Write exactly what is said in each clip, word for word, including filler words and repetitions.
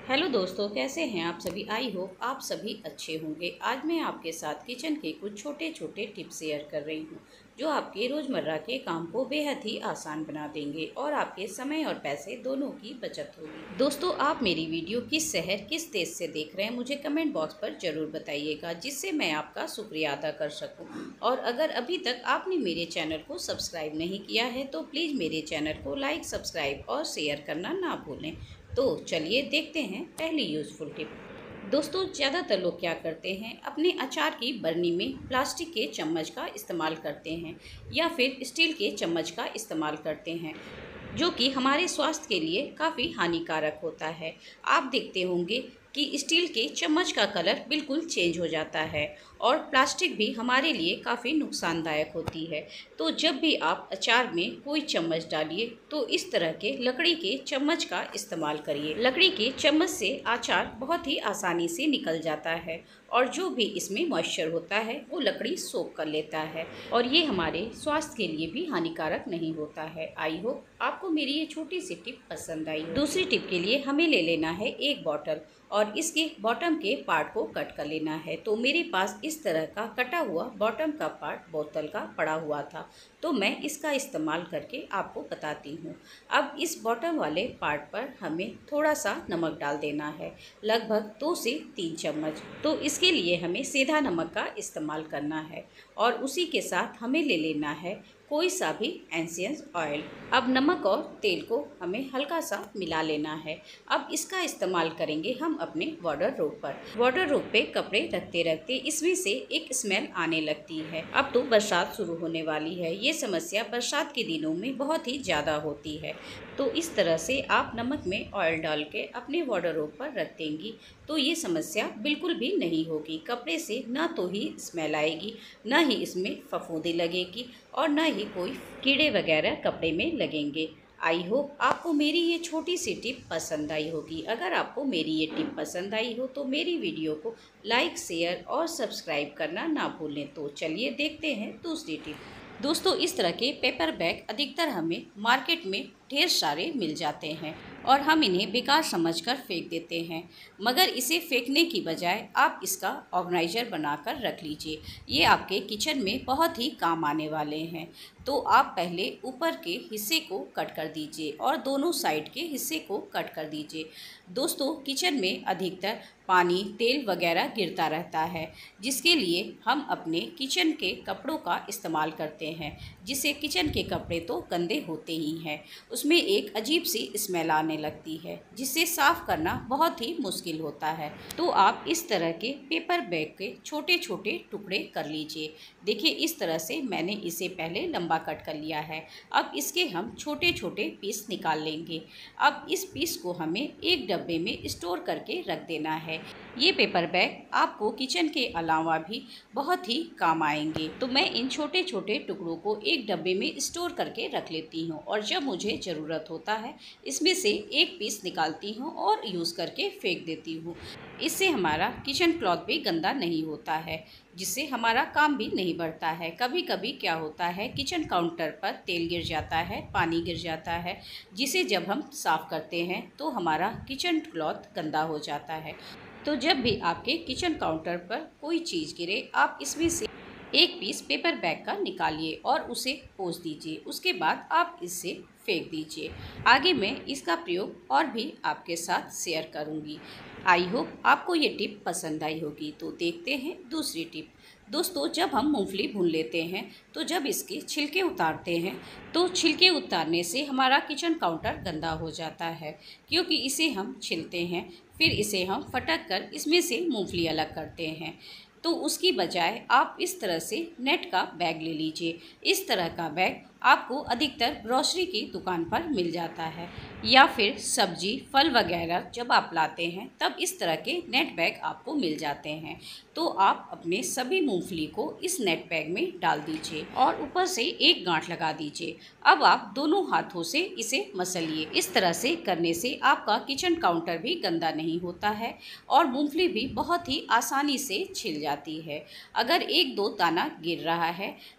Hello दोस्तों, कैसे हैं आप सभी। आई होप आप सभी अच्छे होंगे। आज मैं आपके साथ किचन के कुछ छोटे छोटे टिप्स शेयर कर रही हूँ जो आपके रोज़मर्रा के काम को बेहद ही आसान बना देंगे और आपके समय और पैसे दोनों की बचत होगी। दोस्तों, आप मेरी वीडियो किस शहर किस देश से देख रहे हैं मुझे कमेंट बॉक्स पर ज़रूर बताइएगा, जिससे मैं आपका शुक्रिया अदा कर सकूँ। और अगर अभी तक आपने मेरे चैनल को सब्सक्राइब नहीं किया है तो प्लीज़ मेरे चैनल को लाइक, सब्सक्राइब और शेयर करना ना भूलें। तो चलिए देखते हैं पहली यूज़फुल टिप। दोस्तों, ज़्यादातर लोग क्या करते हैं, अपने अचार की बरनी में प्लास्टिक के चम्मच का इस्तेमाल करते हैं या फिर स्टील के चम्मच का इस्तेमाल करते हैं, जो कि हमारे स्वास्थ्य के लिए काफ़ी हानिकारक होता है। आप देखते होंगे कि स्टील के चम्मच का कलर बिल्कुल चेंज हो जाता है और प्लास्टिक भी हमारे लिए काफ़ी नुकसानदायक होती है। तो जब भी आप अचार में कोई चम्मच डालिए तो इस तरह के लकड़ी के चम्मच का इस्तेमाल करिए। लकड़ी के चम्मच से अचार बहुत ही आसानी से निकल जाता है और जो भी इसमें मॉइस्चर होता है वो लकड़ी सोख कर लेता है और ये हमारे स्वास्थ्य के लिए भी हानिकारक नहीं होता है। आई होप आपको मेरी ये छोटी सी टिप पसंद आई हो। दूसरी टिप के लिए हमें ले लेना है एक बॉटल और इसके बॉटम के पार्ट को कट कर लेना है। तो मेरे पास इस तरह का कटा हुआ बॉटम का पार्ट बोतल का पड़ा हुआ था, तो मैं इसका इस्तेमाल करके आपको बताती हूँ। अब इस बॉटम वाले पार्ट पर हमें थोड़ा सा नमक डाल देना है, लगभग दो से तीन चम्मच। तो इसके लिए हमें सेंधा नमक का इस्तेमाल करना है और उसी के साथ हमें ले लेना है कोई सा भी एसेंशियल ऑयल। अब नमक और तेल को हमें हल्का सा मिला लेना है। अब इसका इस्तेमाल करेंगे हम अपने वार्डरोब पर। वार्डरोब पे कपड़े रखते रखते इसमें से एक स्मेल आने लगती है। अब तो बरसात शुरू होने वाली है, ये समस्या बरसात के दिनों में बहुत ही ज़्यादा होती है। तो इस तरह से आप नमक में ऑयल डाल के अपने वार्डरोब पर रख देंगी तो ये समस्या बिल्कुल भी नहीं होगी। कपड़े से ना तो ही स्मेल आएगी, ना ही इसमें फफूंदी लगेगी और ना ही कोई कीड़े वगैरह कपड़े में लगेंगे। आई होप आपको मेरी ये छोटी सी टिप पसंद आई होगी। अगर आपको मेरी ये टिप पसंद आई हो तो मेरी वीडियो को लाइक, शेयर और सब्सक्राइब करना ना भूलें। तो चलिए देखते हैं दूसरी टिप। दोस्तों, इस तरह के पेपर बैग अधिकतर हमें मार्केट में ढेर सारे मिल जाते हैं और हम इन्हें बेकार समझकर फेंक देते हैं, मगर इसे फेंकने की बजाय आप इसका ऑर्गेनाइज़र बनाकर रख लीजिए। ये आपके किचन में बहुत ही काम आने वाले हैं। तो आप पहले ऊपर के हिस्से को कट कर दीजिए और दोनों साइड के हिस्से को कट कर दीजिए। दोस्तों, किचन में अधिकतर पानी, तेल वगैरह गिरता रहता है, जिसके लिए हम अपने किचन के कपड़ों का इस्तेमाल करते हैं, जिससे किचन के कपड़े तो गंदे होते ही हैं, उसमें एक अजीब सी स्मेल आने लगती है जिसे साफ़ करना बहुत ही मुश्किल होता है। तो आप इस तरह के पेपर बैग के छोटे छोटे टुकड़े कर लीजिए। देखिए, इस तरह से मैंने इसे पहले लंबा कट कर लिया है। अब इसके हम छोटे छोटे पीस निकाल लेंगे। अब इस पीस को हमें एक डब्बे में स्टोर करके रख देना है। ये पेपर बैग आपको किचन के अलावा भी बहुत ही काम आएंगे। तो मैं इन छोटे छोटे टुकड़ों को एक डब्बे में स्टोर करके रख लेती हूँ और जब मुझे ज़रूरत होता है इसमें से एक पीस निकालती हूँ और यूज़ करके फेंक देती हूँ। इससे हमारा किचन क्लॉथ भी गंदा नहीं होता है, जिससे हमारा काम भी नहीं बढ़ता है। कभी कभी क्या होता है, किचन काउंटर पर तेल गिर जाता है, पानी गिर जाता है, जिसे जब हम साफ़ करते हैं तो हमारा किचन क्लॉथ गंदा हो जाता है। तो जब भी आपके किचन काउंटर पर कोई चीज़ गिरे, आप इसमें से एक पीस पेपर बैग का निकालिए और उसे पोंछ दीजिए। उसके बाद आप इसे फेंक दीजिए। आगे मैं इसका प्रयोग और भी आपके साथ शेयर करूंगी। आई होप आपको ये टिप पसंद आई होगी। तो देखते हैं दूसरी टिप। दोस्तों, जब हम मूंगफली भून लेते हैं तो जब इसके छिलके उतारते हैं तो छिलके उतारने से हमारा किचन काउंटर गंदा हो जाता है, क्योंकि इसे हम छिलते हैं, फिर इसे हम फटक कर इसमें से मूंगफली अलग करते हैं। तो उसकी बजाय आप इस तरह से नेट का बैग ले लीजिए। इस तरह का बैग आपको अधिकतर ग्रोसरी की दुकान पर मिल जाता है या फिर सब्जी, फल वगैरह जब आप लाते हैं तब इस तरह के नेट बैग आपको मिल जाते हैं। तो आप अपने सभी मूंगफली को इस नेट बैग में डाल दीजिए और ऊपर से एक गांठ लगा दीजिए। अब आप दोनों हाथों से इसे मसलिए। इस तरह से करने से आपका किचन काउंटर भी गंदा नहीं होता है और मूंगफली भी बहुत ही आसानी से छिल जाती है। अगर एक दो दाना गिर रहा है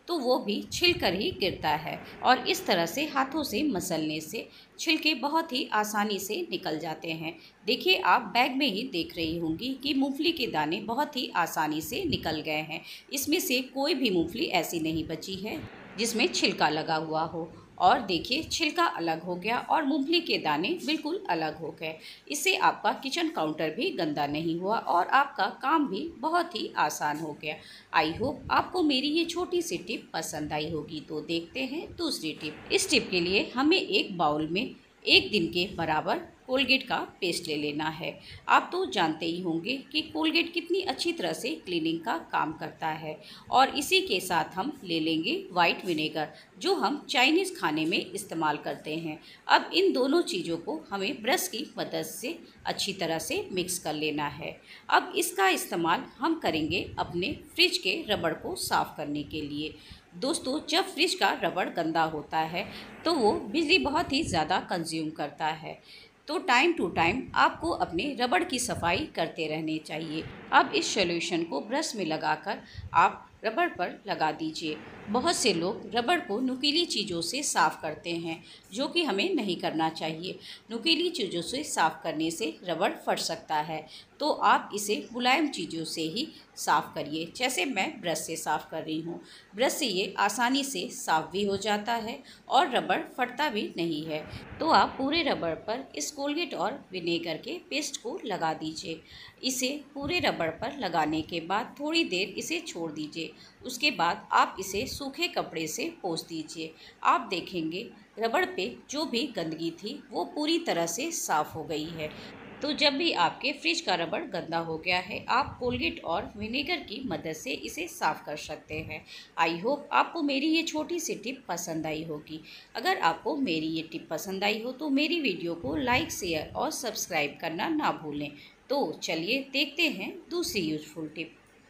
तो वो भी छिलकर ही गिरता है। और इस तरह से हाथों से मसलने से छिलके बहुत ही आसानी से निकल जाते हैं। देखिए, आप बैग में ही देख रही होंगी कि मूंगफली के दाने बहुत ही आसानी से निकल गए हैं। इसमें से कोई भी मूंगफली ऐसी नहीं बची है जिसमें छिलका लगा हुआ हो। और देखिए, छिलका अलग हो गया और मूंगफली के दाने बिल्कुल अलग हो गए। इससे आपका किचन काउंटर भी गंदा नहीं हुआ और आपका काम भी बहुत ही आसान हो गया। आई होप आपको मेरी ये छोटी सी टिप पसंद आई होगी। तो देखते हैं दूसरी टिप। इस टिप के लिए हमें एक बाउल में एक दिन के बराबर कोलगेट का पेस्ट ले लेना है। आप तो जानते ही होंगे कि कोलगेट कितनी अच्छी तरह से क्लीनिंग का काम करता है। और इसी के साथ हम ले लेंगे वाइट विनेगर, जो हम चाइनीज़ खाने में इस्तेमाल करते हैं। अब इन दोनों चीज़ों को हमें ब्रश की मदद से अच्छी तरह से मिक्स कर लेना है। अब इसका इस्तेमाल हम करेंगे अपने फ्रिज के रबड़ को साफ़ करने के लिए। दोस्तों, जब फ्रिज का रबड़ गंदा होता है तो वो बिजली बहुत ही ज़्यादा कंज्यूम करता है। तो टाइम टू टाइम आपको अपने रबड़ की सफाई करते रहने चाहिए। अब इस सॉल्यूशन को ब्रश में लगाकर आप रबड़ पर लगा दीजिए। बहुत से लोग रबड़ को नुकीली चीज़ों से साफ़ करते हैं, जो कि हमें नहीं करना चाहिए। नुकीली चीज़ों से साफ़ करने से रबड़ फट सकता है। तो आप इसे मुलायम चीज़ों से ही साफ़ करिए, जैसे मैं ब्रश से साफ़ कर रही हूँ। ब्रश से ये आसानी से साफ़ भी हो जाता है और रबड़ फटता भी नहीं है। तो आप पूरे रबड़ पर इस कोलगेट और विनेगर के पेस्ट को लगा दीजिए। इसे पूरे रबड़ पर लगाने के बाद थोड़ी देर इसे छोड़ दीजिए। उसके बाद आप इसे सूखे कपड़े से पोंछ दीजिए। आप देखेंगे रबड़ पे जो भी गंदगी थी वो पूरी तरह से साफ़ हो गई है। तो जब भी आपके फ्रिज का रबड़ गंदा हो गया है, आप कोलगेट और विनेगर की मदद से इसे साफ़ कर सकते हैं। आई होप आपको मेरी ये छोटी सी टिप पसंद आई होगी। अगर आपको मेरी ये टिप पसंद आई हो तो मेरी वीडियो को लाइक, शेयर और सब्सक्राइब करना ना भूलें। तो चलिए देखते हैं दूसरी यूज़फुल टिप।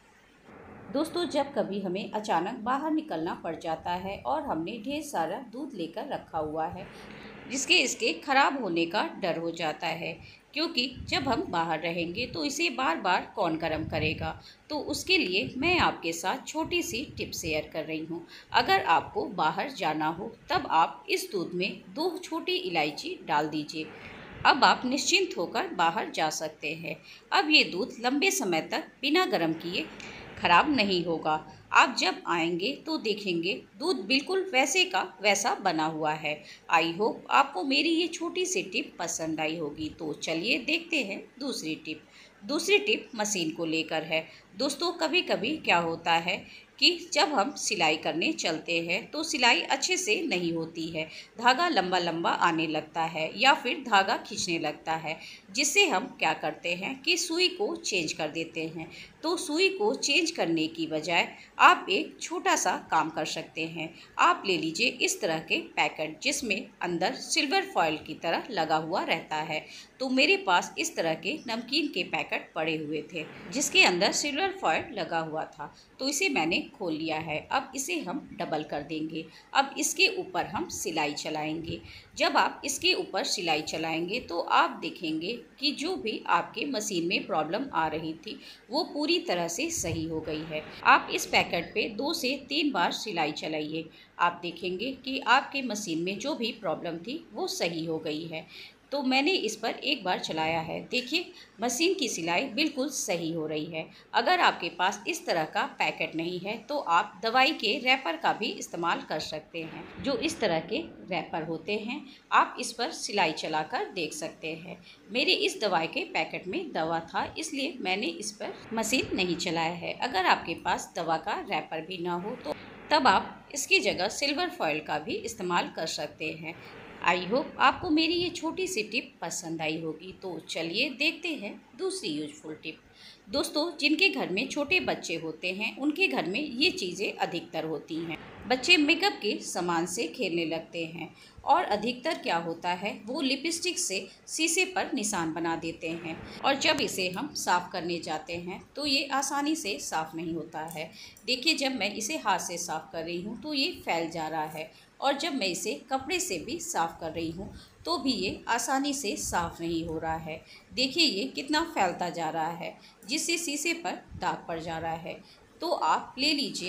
दोस्तों, जब कभी हमें अचानक बाहर निकलना पड़ जाता है और हमने ढेर सारा दूध लेकर रखा हुआ है, जिसके इसके ख़राब होने का डर हो जाता है, क्योंकि जब हम बाहर रहेंगे तो इसे बार बार कौन गर्म करेगा। तो उसके लिए मैं आपके साथ छोटी सी टिप शेयर कर रही हूँ। अगर आपको बाहर जाना हो तब आप इस दूध में दो छोटी इलायची डाल दीजिए। अब आप निश्चिंत होकर बाहर जा सकते हैं। अब ये दूध लंबे समय तक बिना गर्म किए खराब नहीं होगा। आप जब आएंगे तो देखेंगे दूध बिल्कुल वैसे का वैसा बना हुआ है। आई होप आपको मेरी ये छोटी सी टिप पसंद आई होगी। तो चलिए देखते हैं दूसरी टिप। दूसरी टिप मशीन को लेकर है। दोस्तों, कभी कभी क्या होता है कि जब हम सिलाई करने चलते हैं तो सिलाई अच्छे से नहीं होती है। धागा लंबा लंबा आने लगता है या फिर धागा खींचने लगता है, जिससे हम क्या करते हैं कि सुई को चेंज कर देते हैं। तो सुई को चेंज करने की बजाय आप एक छोटा सा काम कर सकते हैं। आप ले लीजिए इस तरह के पैकेट, जिसमें अंदर सिल्वर फॉइल की तरह लगा हुआ रहता है। तो मेरे पास इस तरह के नमकीन के पैकेट पड़े हुए थे, जिसके अंदर सिल्वर फॉइल लगा हुआ था। तो इसे मैंने खोल लिया है। अब इसे हम डबल कर देंगे। अब इसके ऊपर हम सिलाई चलाएंगे। जब आप इसके ऊपर सिलाई चलाएंगे तो आप देखेंगे कि जो भी आपके मशीन में प्रॉब्लम आ रही थी वो पूरी तरह से सही हो गई है। आप इस पैकेट पे दो से तीन बार सिलाई चलाइए। आप देखेंगे कि आपके मशीन में जो भी प्रॉब्लम थी वो सही हो गई है। तो मैंने इस पर एक बार चलाया है। देखिए, मशीन की सिलाई बिल्कुल सही हो रही है। अगर आपके पास इस तरह का पैकेट नहीं है तो आप दवाई के रैपर का भी इस्तेमाल कर सकते हैं। जो इस तरह के रैपर होते हैं, आप इस पर सिलाई चलाकर देख सकते हैं। मेरे इस दवाई के पैकेट में दवा था, इसलिए मैंने इस पर मशीन नहीं चलाया है। अगर आपके पास दवा का रैपर भी ना हो तो तब आप इसकी जगह सिल्वर फॉइल का भी इस्तेमाल कर सकते हैं। आई होप आपको मेरी ये छोटी सी टिप पसंद आई होगी। तो चलिए देखते हैं दूसरी यूजफुल टिप। दोस्तों, जिनके घर में छोटे बच्चे होते हैं उनके घर में ये चीज़ें अधिकतर होती हैं। बच्चे मेकअप के सामान से खेलने लगते हैं और अधिकतर क्या होता है, वो लिपस्टिक से शीशे पर निशान बना देते हैं। और जब इसे हम साफ़ करने जाते हैं तो ये आसानी से साफ़ नहीं होता है। देखिए, जब मैं इसे हाथ से साफ़ कर रही हूँ तो ये फैल जा रहा है, और जब मैं इसे कपड़े से भी साफ़ कर रही हूँ तो भी ये आसानी से साफ़ नहीं हो रहा है। देखिए, ये कितना फैलता जा रहा है, जिससे शीशे पर दाग पड़ जा रहा है। तो आप ले लीजिए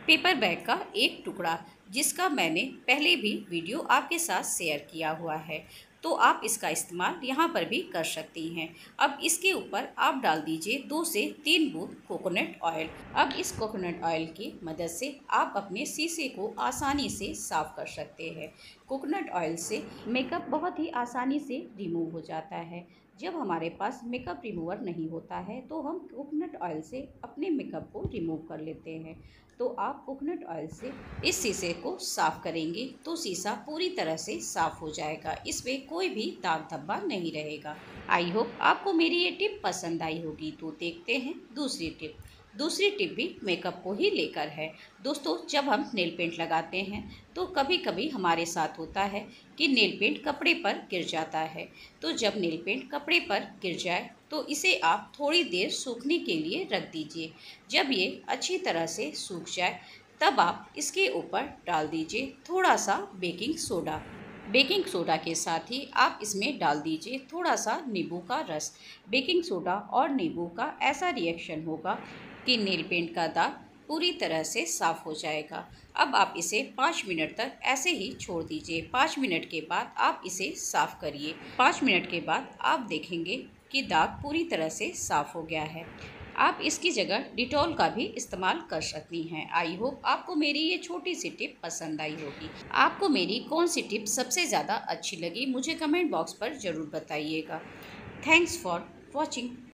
पेपर बैग का एक टुकड़ा, जिसका मैंने पहले भी वीडियो आपके साथ शेयर किया हुआ है, तो आप इसका इस्तेमाल यहाँ पर भी कर सकती हैं। अब इसके ऊपर आप डाल दीजिए दो से तीन बूंद कोकोनट ऑयल। अब इस कोकोनट ऑयल की मदद से आप अपने शीशे को आसानी से साफ़ कर सकते हैं। कोकोनट ऑयल से मेकअप बहुत ही आसानी से रिमूव हो जाता है। जब हमारे पास मेकअप रिमूवर नहीं होता है तो हम कोकोनट ऑयल से अपने मेकअप को रिमूव कर लेते हैं। तो आप कोकोनट ऑयल से इस शीशे को साफ़ करेंगे तो शीशा पूरी तरह से साफ़ हो जाएगा, इसमें कोई भी दाग धब्बा नहीं रहेगा। आई होप आपको मेरी ये टिप पसंद आई होगी। तो देखते हैं दूसरी टिप। दूसरी टिप भी मेकअप को ही लेकर है। दोस्तों, जब हम नेल पेंट लगाते हैं तो कभी कभी हमारे साथ होता है कि नेल पेंट कपड़े पर गिर जाता है। तो जब नेल पेंट कपड़े पर गिर जाए तो इसे आप थोड़ी देर सूखने के लिए रख दीजिए। जब ये अच्छी तरह से सूख जाए तब आप इसके ऊपर डाल दीजिए थोड़ा सा बेकिंग सोडा। बेकिंग सोडा के साथ ही आप इसमें डाल दीजिए थोड़ा सा नींबू का रस। बेकिंग सोडा और नींबू का ऐसा रिएक्शन होगा कि नेल पेंट का दाग पूरी तरह से साफ़ हो जाएगा। अब आप इसे पाँच मिनट तक ऐसे ही छोड़ दीजिए। पाँच मिनट के बाद आप इसे साफ़ करिए। पाँच मिनट के बाद आप देखेंगे कि दाग पूरी तरह से साफ़ हो गया है। आप इसकी जगह डिटॉल का भी इस्तेमाल कर सकती हैं। आई होप आपको मेरी ये छोटी सी टिप पसंद आई होगी। आपको मेरी कौन सी टिप सबसे ज़्यादा अच्छी लगी मुझे कमेंट बॉक्स पर ज़रूर बताइएगा। Thanks for watching.